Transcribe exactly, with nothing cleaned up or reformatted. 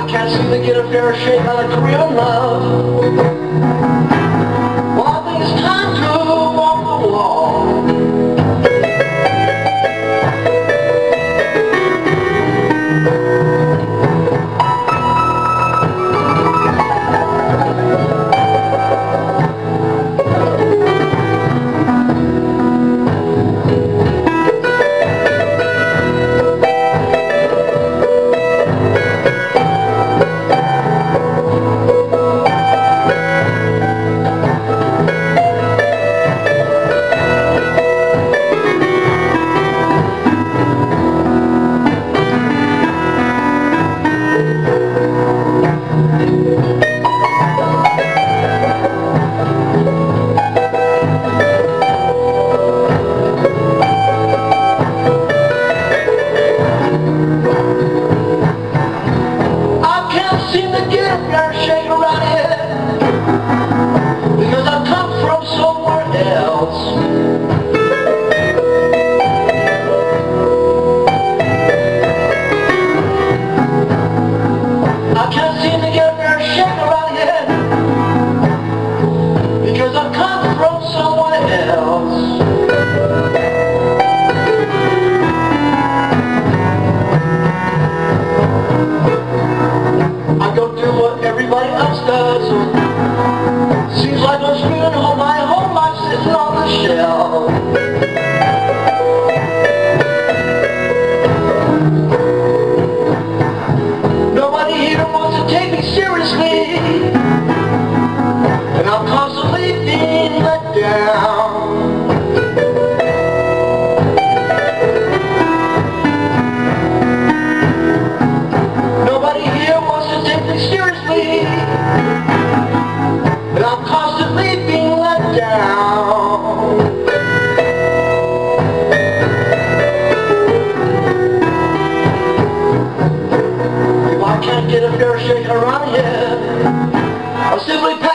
can't seem to get a fair shake on a career in love. Well, I think it's time to walk the wall. Seem to get a fair shake around here because I come from somewhere else. I can't seem to get a fair shake around here because I come from somewhere else. Everybody else does. Seems like I'm spending all my whole life sitting on the shelf. Nobody here wants to take me seriously, and I'm constantly being let down. Nobody here wants to take me seriously, and I'm constantly being let down. If I can't get a fair shake around here, I'll simply